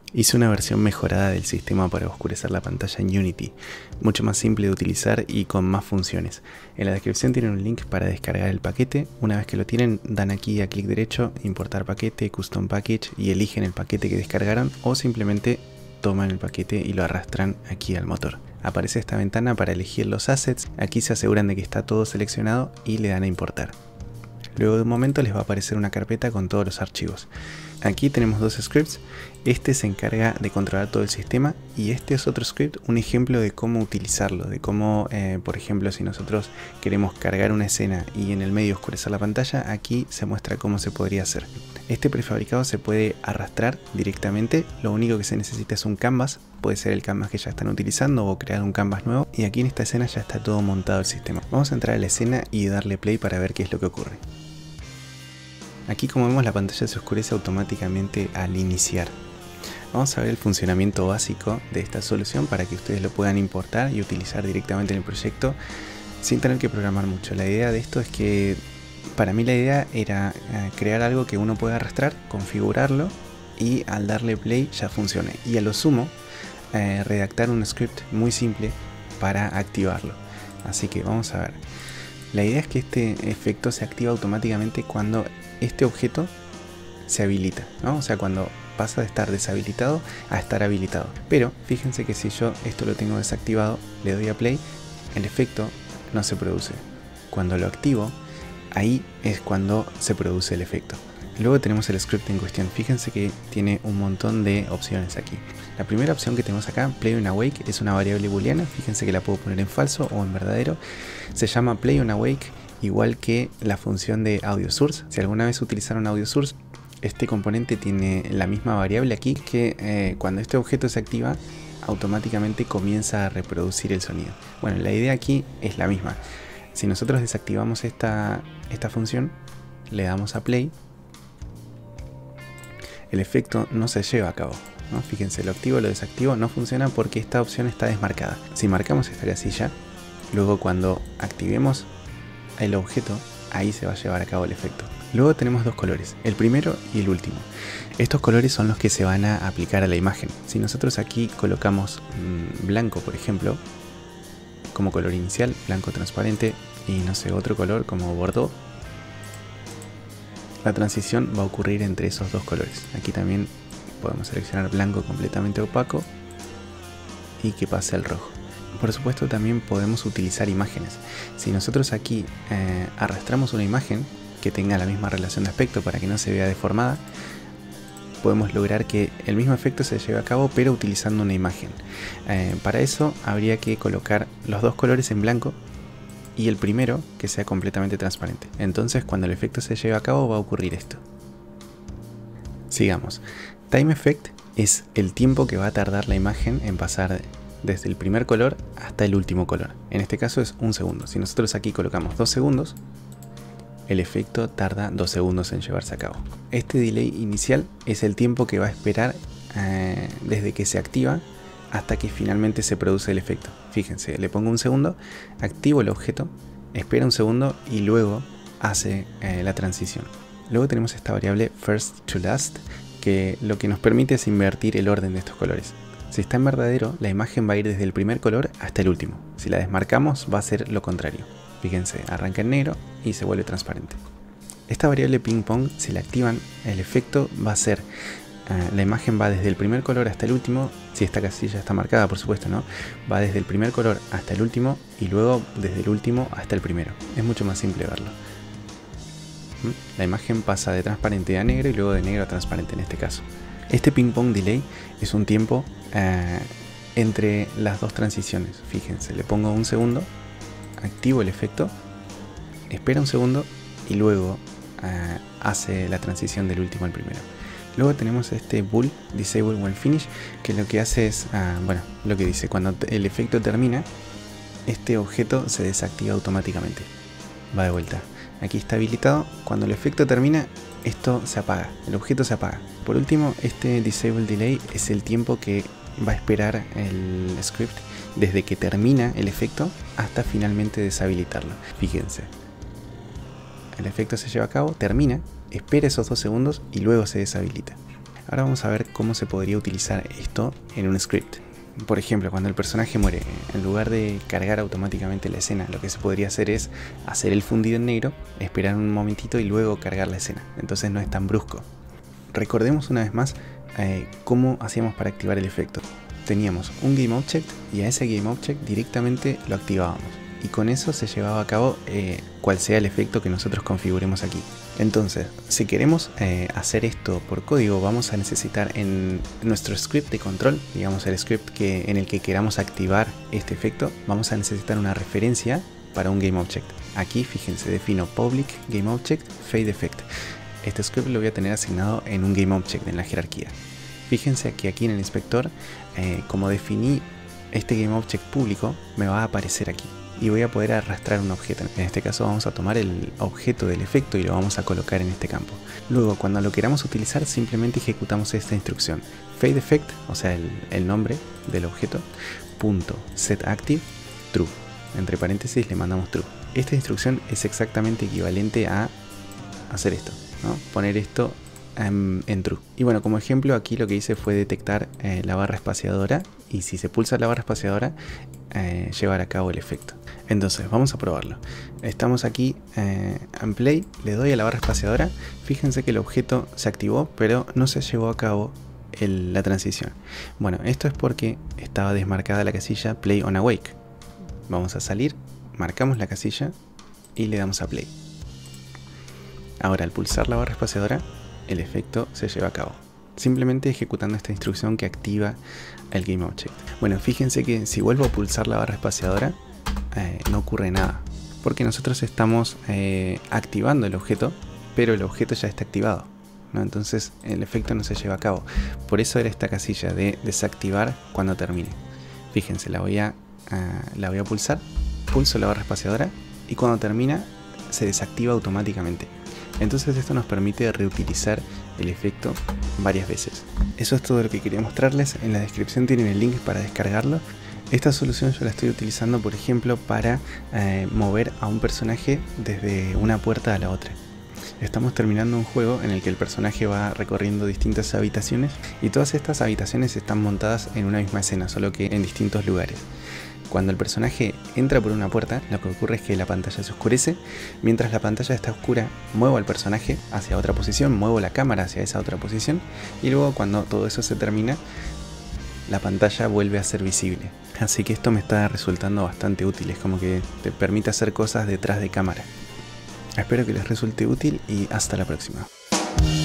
Hice una versión mejorada del sistema para oscurecer la pantalla en Unity, mucho más simple de utilizar y con más funciones. En la descripción tienen un link para descargar el paquete. Una vez que lo tienen, dan aquí a clic derecho, importar paquete, custom package y eligen el paquete que descargaron o simplemente toman el paquete y lo arrastran aquí al motor. Aparece esta ventana para elegir los assets, aquí se aseguran de que está todo seleccionado y le dan a importar. Luego de un momento les va a aparecer una carpeta con todos los archivos. Aquí tenemos dos scripts, este se encarga de controlar todo el sistema y este es otro script, un ejemplo de cómo utilizarlo, de cómo, por ejemplo, si nosotros queremos cargar una escena y en el medio oscurecer la pantalla, aquí se muestra cómo se podría hacer. Este prefabricado se puede arrastrar directamente, lo único que se necesita es un canvas, puede ser el canvas que ya están utilizando o crear un canvas nuevo, y aquí en esta escena ya está todo montado el sistema. Vamos a entrar a la escena y darle play para ver qué es lo que ocurre. Aquí, como vemos, la pantalla se oscurece automáticamente al iniciar. Vamos a ver el funcionamiento básico de esta solución para que ustedes lo puedan importar y utilizar directamente en el proyecto sin tener que programar mucho. La idea de esto es que, para mí la idea era crear algo que uno pueda arrastrar, configurarlo y al darle play ya funcione. Y a lo sumo, redactar un script muy simple para activarlo. Así que vamos a ver. La idea es que este efecto se activa automáticamente cuando este objeto se habilita, ¿no? O sea, cuando pasa de estar deshabilitado a estar habilitado. Pero fíjense que si yo esto lo tengo desactivado, le doy a play, el efecto no se produce. Cuando lo activo, ahí es cuando se produce el efecto. Luego tenemos el script en cuestión. Fíjense que tiene un montón de opciones aquí. La primera opción que tenemos acá, play on awake, es una variable booleana. Fíjense que la puedo poner en falso o en verdadero. Se llama play on awake, igual que la función de audio source. Si alguna vez utilizaron audio source, este componente tiene la misma variable aquí que cuando este objeto se activa, automáticamente comienza a reproducir el sonido. Bueno, la idea aquí es la misma. Si nosotros desactivamos esta función, le damos a play, el efecto no se lleva a cabo, ¿no? Fíjense, lo activo, lo desactivo, no funciona porque esta opción está desmarcada. Si marcamos esta casilla, luego cuando activemos el objeto, ahí se va a llevar a cabo el efecto. Luego tenemos dos colores, el primero y el último. Estos colores son los que se van a aplicar a la imagen. Si nosotros aquí colocamos blanco, por ejemplo, como color inicial, blanco transparente, y no sé, otro color como bordeaux, la transición va a ocurrir entre esos dos colores. Aquí también podemos seleccionar blanco completamente opaco y que pase al rojo. Por supuesto, también podemos utilizar imágenes. Si nosotros aquí arrastramos una imagen que tenga la misma relación de aspecto para que no se vea deformada, podemos lograr que el mismo efecto se lleve a cabo pero utilizando una imagen. Para eso habría que colocar los dos colores en blanco y el primero que sea completamente transparente. Entonces, cuando el efecto se lleve a cabo, va a ocurrir esto. Sigamos. Time effect es el tiempo que va a tardar la imagen en pasar desde el primer color hasta el último color. En este caso es 1 segundo. Si nosotros aquí colocamos 2 segundos, el efecto tarda 2 segundos en llevarse a cabo. Este delay inicial es el tiempo que va a esperar desde que se activa hasta que finalmente se produce el efecto. Fíjense, le pongo 1 segundo, activo el objeto, espera 1 segundo y luego hace la transición. Luego tenemos esta variable first to last, que lo que nos permite es invertir el orden de estos colores. Si está en verdadero, la imagen va a ir desde el primer color hasta el último. Si la desmarcamos, va a ser lo contrario. Fíjense, arranca en negro y se vuelve transparente. Esta variable ping pong, si la activan, el efecto va a ser la imagen va desde el primer color hasta el último. Si esta casilla está marcada, por supuesto, ¿no? Va desde el primer color hasta el último y luego desde el último hasta el primero. Es mucho más simple verlo. La imagen pasa de transparente a negro y luego de negro a transparente en este caso. Este ping pong delay es un tiempo entre las dos transiciones. Fíjense, le pongo 1 segundo, activo el efecto, espera 1 segundo y luego hace la transición del último al primero. Luego tenemos este bool, disable when finish, que lo que hace es, bueno, lo que dice, cuando el efecto termina, este objeto se desactiva automáticamente. Va de vuelta. Aquí está habilitado. Cuando el efecto termina, esto se apaga, el objeto se apaga. Por último, este disable delay es el tiempo que va a esperar el script desde que termina el efecto hasta finalmente deshabilitarlo. Fíjense, el efecto se lleva a cabo, termina, espera esos 2 segundos y luego se deshabilita. Ahora vamos a ver cómo se podría utilizar esto en un script. Por ejemplo, cuando el personaje muere, en lugar de cargar automáticamente la escena, lo que se podría hacer es hacer el fundido en negro, esperar un momentito y luego cargar la escena. Entonces no es tan brusco. Recordemos una vez más cómo hacíamos para activar el efecto. Teníamos un GameObject y a ese GameObject directamente lo activábamos. Y con eso se llevaba a cabo cual sea el efecto que nosotros configuremos aquí. Entonces, si queremos hacer esto por código, vamos a necesitar en nuestro script de control, digamos el script en el que queramos activar este efecto, vamos a necesitar una referencia para un GameObject. Aquí, fíjense, defino public GameObject fade effect. Este script lo voy a tener asignado en un GameObject en la jerarquía. Fíjense que aquí en el inspector, como definí este GameObject público, me va a aparecer aquí. Y voy a poder arrastrar un objeto. En este caso vamos a tomar el objeto del efecto y lo vamos a colocar en este campo. Luego, cuando lo queramos utilizar, simplemente ejecutamos esta instrucción. Fade effect, o sea el nombre del objeto, .setActive true. Entre paréntesis le mandamos true. Esta instrucción es exactamente equivalente a hacer esto, ¿no? Poner esto en true. Y bueno, como ejemplo aquí lo que hice fue detectar la barra espaciadora, y si se pulsa la barra espaciadora llevar a cabo el efecto. Entonces vamos a probarlo. Estamos aquí en play, le doy a la barra espaciadora, fíjense que el objeto se activó pero no se llevó a cabo la transición. Bueno, esto es porque estaba desmarcada la casilla play on awake. Vamos a salir, marcamos la casilla y le damos a play. Ahora al pulsar la barra espaciadora el efecto se lleva a cabo, simplemente ejecutando esta instrucción que activa el GameObject. Bueno, fíjense que si vuelvo a pulsar la barra espaciadora no ocurre nada, porque nosotros estamos activando el objeto, pero el objeto ya está activado, ¿no? Entonces el efecto no se lleva a cabo. Por eso era esta casilla de desactivar cuando termine. Fíjense, la voy a pulsar, pulso la barra espaciadora y cuando termina se desactiva automáticamente. Entonces esto nos permite reutilizar el efecto varias veces. Eso es todo lo que quería mostrarles. En la descripción tienen el link para descargarlo. Esta solución yo la estoy utilizando, por ejemplo, para mover a un personaje desde una puerta a la otra. Estamos terminando un juego en el que el personaje va recorriendo distintas habitaciones y todas estas habitaciones están montadas en una misma escena, solo que en distintos lugares. Cuando el personaje entra por una puerta, lo que ocurre es que la pantalla se oscurece. Mientras la pantalla está oscura, muevo al personaje hacia otra posición, muevo la cámara hacia esa otra posición y luego cuando todo eso se termina, la pantalla vuelve a ser visible. Así que esto me está resultando bastante útil, es como que te permite hacer cosas detrás de cámara. Espero que les resulte útil y hasta la próxima.